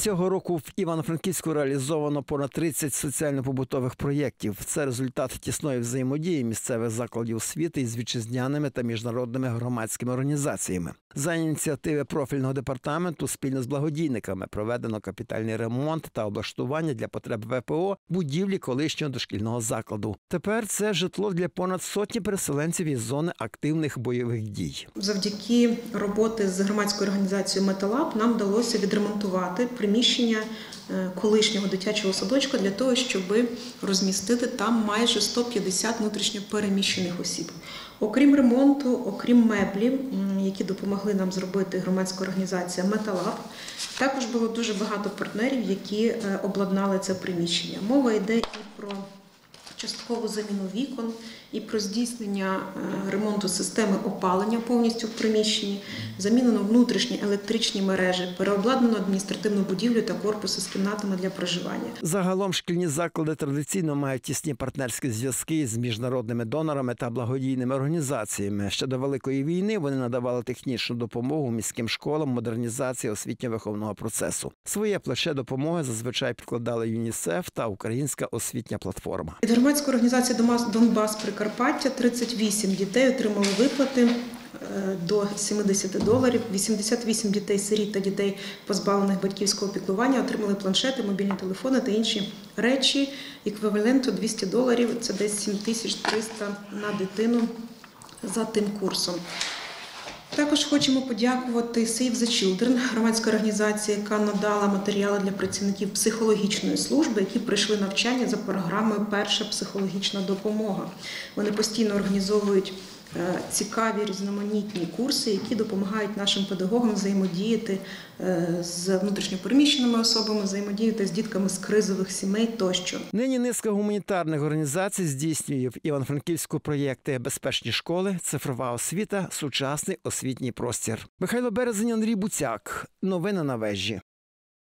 Цього року в Івано-Франківську реалізовано понад 30 соціально-побутових проєктів. Це результат тісної взаємодії місцевих закладів освіти із вітчизняними та міжнародними громадськими організаціями. За ініціативи профільного департаменту спільно з благодійниками проведено капітальний ремонт та облаштування для потреб ВПО будівлі колишнього дошкільного закладу. Тепер це житло для понад сотні переселенців із зони активних бойових дій. Завдяки роботи з громадською організацією «Металаб» нам вдалося відремонтувати приміщення колишнього дитячого садочка для того, щоб розмістити там майже 150 внутрішньо переміщених осіб. Окрім ремонту, окрім меблів, які допомогли нам зробити громадська організація «Металаб», також було дуже багато партнерів, які обладнали це приміщення. Мова йде і про часткову заміну вікон, і про здійснення ремонту системи опалення повністю в приміщенні, замінено внутрішні електричні мережі, переобладнано адміністративну будівлю та корпуси з кімнатами для проживання. Загалом шкільні заклади традиційно мають тісні партнерські зв'язки з міжнародними донорами та благодійними організаціями. Ще до Великої війни вони надавали технічну допомогу міським школам, модернізації освітньо-виховного процесу. Своє плече допомоги зазвичай підкладали ЮНІСЕФ та Українська освітня платформа. Від громадської організації «Донбас Прикарпаття» 38 дітей отримали виплати до $70. 88 дітей-сиріт та дітей, позбавлених батьківського піклування, отримали планшети, мобільні телефони та інші речі еквіваленту $200. Це десь 7300 на дитину за тим курсом. Також хочемо подякувати Save the Children, громадська організація, яка надала матеріали для працівників психологічної служби, які пройшли навчання за програмою «Перша психологічна допомога». Вони постійно організовують цікаві різноманітні курси, які допомагають нашим педагогам взаємодіяти з внутрішньопереміщеними особами, взаємодіяти з дітками з кризових сімей тощо. Нині низка гуманітарних організацій здійснює в Івано-Франківську проєкти «Безпечні школи», «Цифрова освіта», «Сучасний освітній простір». Михайло Березень, Андрій Буцяк. Новини на вежі.